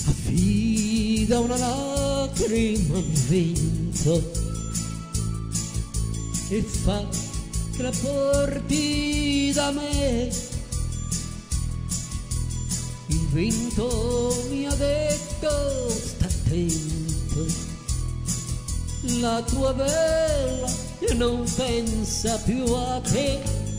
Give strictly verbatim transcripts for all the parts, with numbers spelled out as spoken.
affida una lacrima al vento e fa che la porti da me. Il vento mi ha detto sta attento, la tua bella e non pensa più a te.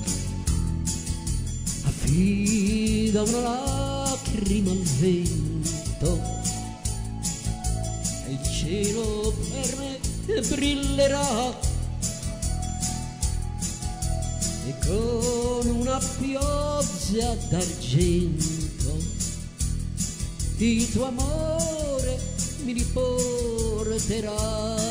Affida una lacrima al vento e il cielo per me brillerà, e con una pioggia d'argento il tuo amore mi riporterà.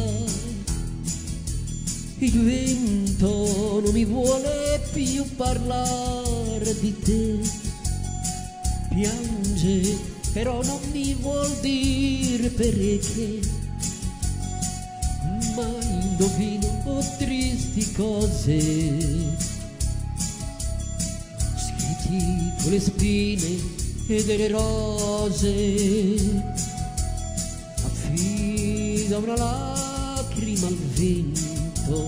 Il vento non mi vuole più parlare di te, piange però non mi vuol dire perché, ma indovino tristi cose scritti con le spine e delle rose. Affida una lacrima al vento,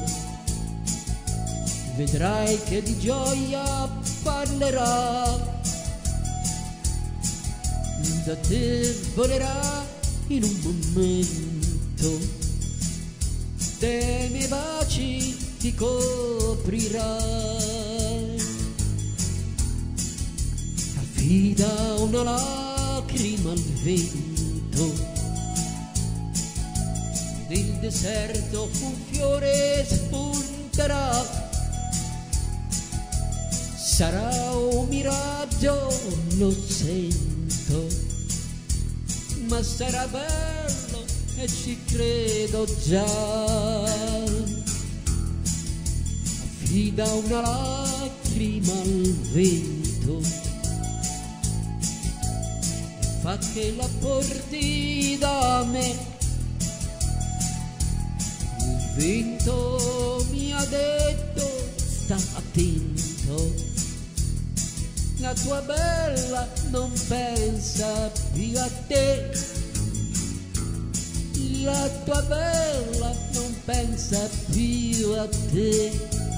vedrai che di gioia parlerà, da te volerà in un momento, dei miei baci ti coprirà. Affida una lacrima al vento, nel deserto un fiore spunterà, sarà un miraggio, lo sento, ma sarà bello e ci credo già. Affida una lacrima al vento, fa che la porti da me. Il vento mi ha detto sta attento, la tua bella non pensa più a te, la tua bella non pensa più a te.